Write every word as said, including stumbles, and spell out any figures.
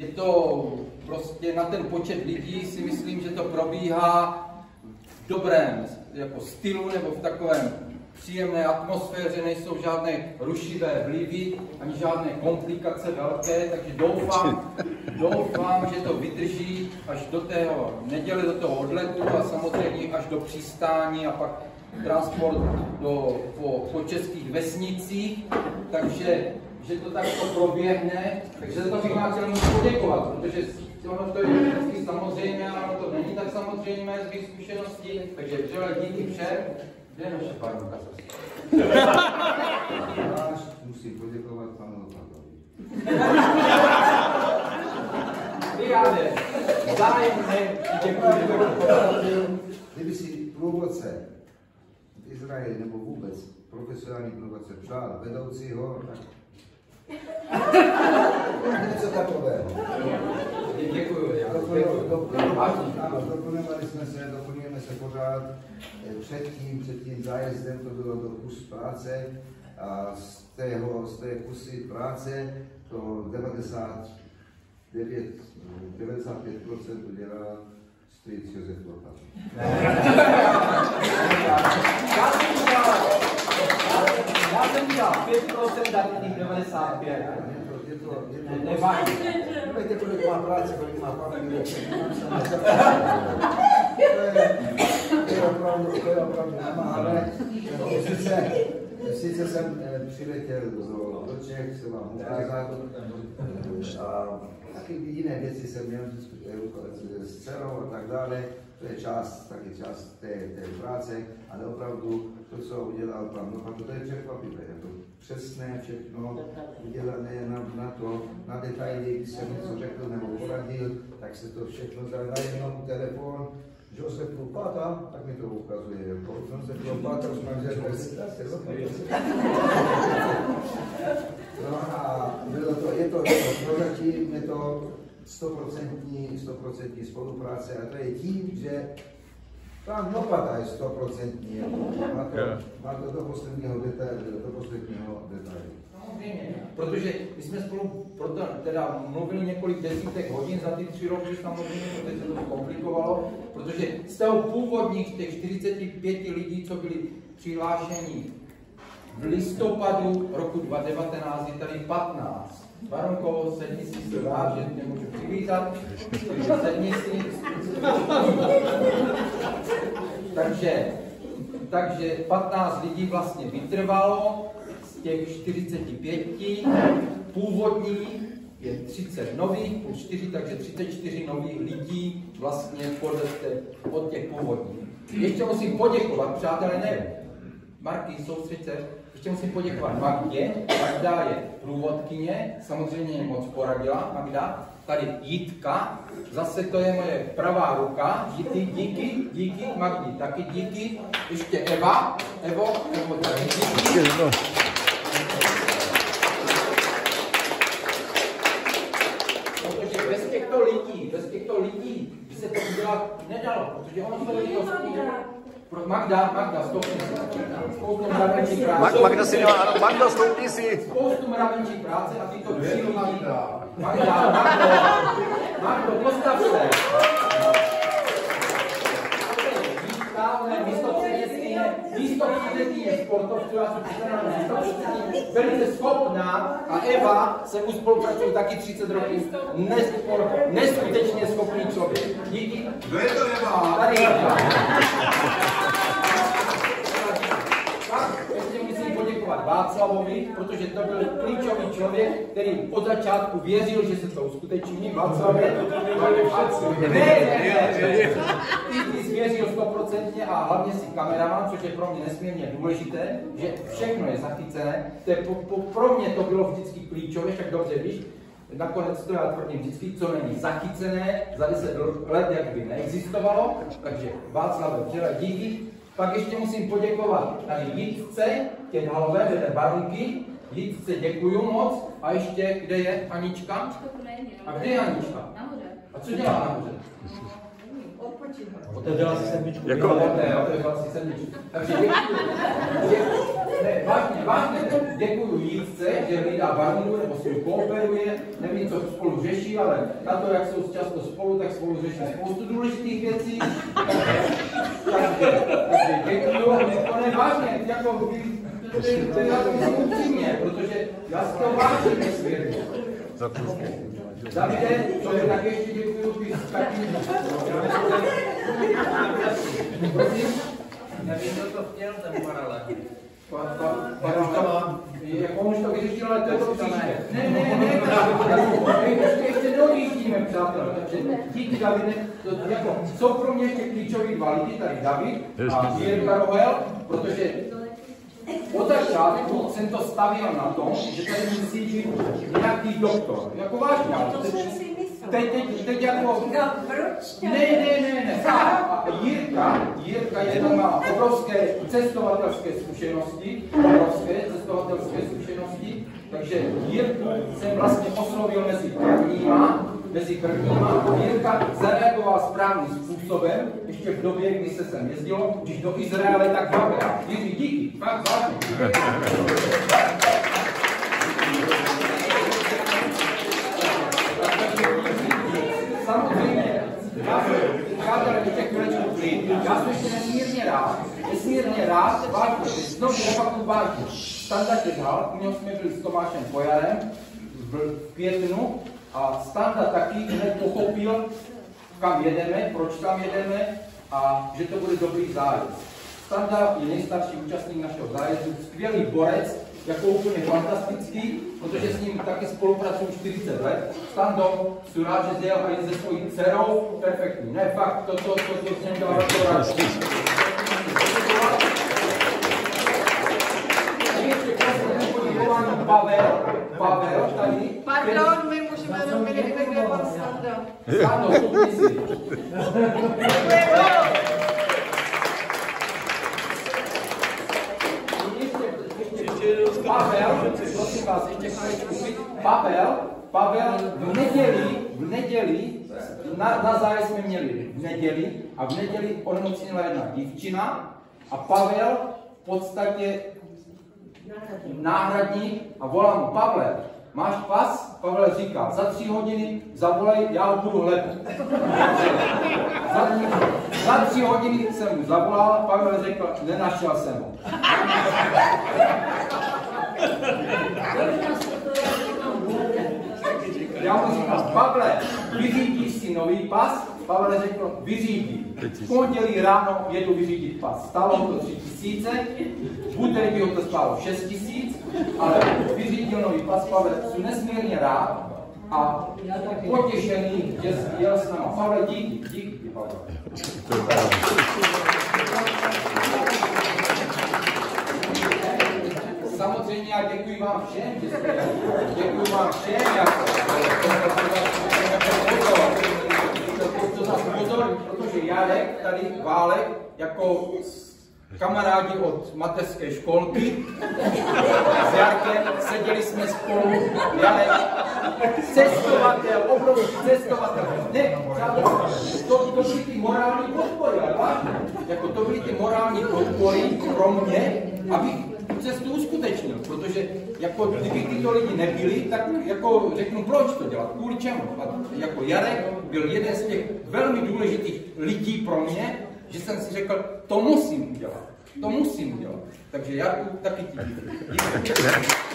Je to prostě na ten počet lidí, si myslím, že to probíhá v dobrém jako stylu nebo v takovém příjemné atmosféře, nejsou žádné rušivé vlivy, ani žádné komplikace velké, takže doufám, doufám, že to vydrží až do tého neděle, do toho odletu a samozřejmě až do přistání a pak transport do, po, po českých vesnicích, takže že to takto proběhne, takže za to bych vám chtěl poděkovat, protože ono to je vždycky samozřejmě, ale ono to není tak samozřejmé z mých zkušeností, takže vřele díky všem. Kde je naše pánka? Já musím poděkovat panu Opakovi. Vyjádě, zájemně děkuji. Kdyby si průvodce v Izraeli nebo vůbec profesionální průvodce přál vedoucího, tak něco takového. Děkuji. Ano, doplňovali jsme se, doplňujeme se pořád. Předtím, před tím zájezdem to bylo do kus práce a z, tého, z té kusy práce to devadesát devět, devadesát pět procent udělal strýc Josef Lopat. Já jsem dělal pět procent a těch devadesát pět. Nevadí. Víte, kolik má práce, kolik má papíru. To je opravdu, to je opravdu namáhavé. Sice, sice jsem přiletěl do, do Čech, se vám ukázat. A taky jiné věci jsem měl s dcerou a tak dále. To je část, taky část té, té práce, ale opravdu to, co udělal pan Lopat, to je překvapivé. Je to přesné všechno udělané na, na to, na detaily, když jsem něco řekl nebo poradil, tak se to všechno zadá jenom telefon. Josef Lopata, tak mi to ukazuje. Josef Lopata, už mám dělat prezentace. No a bylo to, je to, prozatím je to stoprocentní, stoprocentní spolupráce a to je tím, že pan Lopata je stoprocentní. Má to, má to do posledního detailu. Do posledního detailu. Samozřejmě, protože my jsme spolu proto, teda mluvili několik desítek hodin za ty tři roky, samozřejmě, protože se to komplikovalo, protože z toho původních těch čtyřiceti pěti lidí, co byli přihlášeni v listopadu roku dva tisíce devatenáct, je tady patnáct. Baronko, sedni si se rád, že nemůžu přivítat, sedni si. takže, takže patnáct lidí vlastně vytrvalo. Těch čtyřiceti pěti původní je třicet nových, plus čtyři, takže třicet čtyři nových lidí vlastně podle té, od těch původních. Ještě musím poděkovat, přátelé, ne, Marky, soustřed se, ještě musím poděkovat Magdě. Magda je průvodkyně, samozřejmě moc poradila, Magda. Tady Jitka, zase to je moje pravá ruka, díky, díky, díky, Magdi, taky díky. Ještě Eva, Evo, Evo, tady díky. Protože bez těchto lidí, bez těchto lidí by se to udělat nedalo, protože ono to lidi Magda, Magda, stoupni si. Spoustu mravenčí práce. Magda si měla, ano, Magda, stoupni si. Spoustu mravenčí práce a tyto tři lidi. Magda, Magdo, Magdo, postav se. Místo předsedkyně, místo předsedkyně sportovců, já jsem přišel místo předsedkyně, velice schopná a Eva se mu spolupracují taky třicet roků. Nespor, neskutečně schopný člověk. Díky. Kdo je to Eva? Tady Eva. Ještě musím poděkovat Václavovi, protože to byl klíčový člověk, který od začátku věřil, že se to uskuteční. Václavě, ne, ne, ne, ty jsi věřil stoprocentně a hlavně si kameraman, což je pro mě nesmírně důležité, že všechno je zachycené. To je, po, po, pro mě to bylo vždycky klíčové, však dobře víš, nakonec to já tvrdím vždycky, co není zachycené, za deset let jak by neexistovalo, takže Václav, vřele díky. Pak ještě musím poděkovat tady Jitce, Tědhalové, vedle Baronky. Jitce děkuju moc. A ještě, kde je Anička? A kde je Anička? Nahoře. A co dělá nahoře? Odpočívá. Otevřela si sedmičku. Jako- Ne, otevřela si sedmičku. Takže děkuju. Děkuju. Ne, vážně, vážně, děkuju Jítce, že hlídá barmu, nebo spolu kooperuje, nevím, co spolu řeší, ale na to, jak jsou často spolu, tak spolu řeší spoustu důležitých věcí. Takže, takže děkuju. To ne, vážně, jako vy, to je na to myslím upřímně, protože já si to vážím nesmírně. Davide, to je tak ještě děkuju, ty taky. Prosím? Nevím, kdo to chtěl, ten paralel. Jak on už to vyřešil, ale to je to příště. Ne, ne, ne, ještě, ještě dojíždíme, přátelé. Takže díky, Davide, to, jako, jsou pro mě ještě klíčoví dva lidi, tady David a Jirka Rohel, protože od začátku jsem to stavěl na tom, že tady musí být nějaký doktor. Jako vážně, ale teď, teď, teď, teď jako... No, proč? Ne, ne, ne, ne. A, a Jirka, Jirka jedna má obrovské cestovatelské zkušenosti, obrovské cestovatelské zkušenosti, takže Jirku jsem vlastně oslovil mezi prvníma, mezi prvníma a Jirka zareagoval správným způsobem, ještě v době, kdy se sem jezdilo, když do Izraele tak dvakrát. Jiří, díky, fakt vážně. Samozřejmě, já jsem ještě chvílečku klid, já jsem ještě nesmírně rád, nesmírně rád, vážně, znovu opakuju vážně. Standa Těžhal, u něho jsme byli s Tomášem Pojarem v květnu a Standa taky hned pochopil, kam jedeme, proč tam jedeme a že to bude dobrý zájezd. Standa je nejstarší účastník našeho zájezdu, skvělý borec, jako úplně fantastický, protože s ním taky spolupracuju čtyřicet let. Stando, jsem rád, že zjel a je se svojí dcerou, perfektní. Ne, fakt, to, to, to, to s ním dělá velkou radost. Pavel, Pavel tady. Pardon, my můžeme jenom my nevíme, kde je pan Standa. Stando, stupni si. Pavel, prosím vás, ještě chvíli, Pavel, Pavel v neděli, v neděli, na, na zájezd jsme měli v neděli a v neděli onemocněla jedna dívčina a Pavel v podstatě náhradník a volá mu: Pavle, máš pas? Pavel říká: za tři hodiny zavolej, já ho budu hledat. Za, za tři hodiny jsem mu zavolal, Pavel řekl: nenašel jsem ho. Já mu říkám: Pavle, vyřídíš si nový pas? Pavel řekl: vyřídí. V pondělí ráno jedu vyřídit pas. Stálo to tři tisíce, v úterý by ho to stálo šest tisíc, ale vyřídil nový pas. Pavel, jsem nesmírně rád a potěšený, že jel s náma. Pavel, díky, díky, Pavel. Samozřejmě já děkuji vám všem, že jste, děkuji vám všem, jako, pozor, protože Jarek, tady Válek, jako kamarádi od mateřské školky, s Jarkem seděli jsme spolu, Jarek, cestovatel, obrovský cestovatel, ne, to, to byly ty morální podpory, ale vážně, jako to byly ty morální podpory pro mě, abych cestu uskutečnil, protože jako kdyby tyto lidi nebyli, tak jako řeknu, proč to dělat, kvůli čemu. A jako Jarek byl jeden z těch velmi důležitých lidí pro mě, že jsem si řekl, to musím udělat, to musím udělat. Takže Jarku taky ti děkuji.